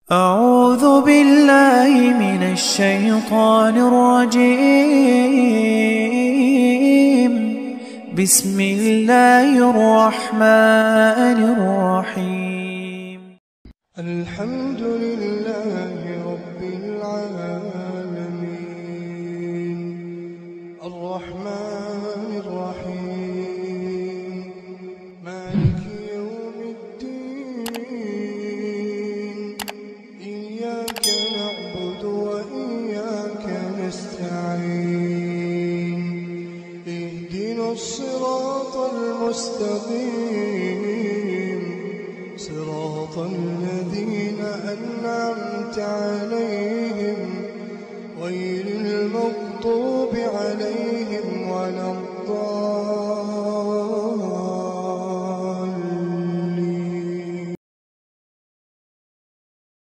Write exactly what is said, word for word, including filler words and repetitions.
أعوذ بالله من الشيطان الرجيم. بسم الله الرحمن الرحيم. الحمد لله رب العالمين الرحمن الرحيم مالك يوم الدين إياك نعبد وإياك نستعين اهدنا الصراط المستقيم صراط الذين أنعمت عليهم غير المغضوب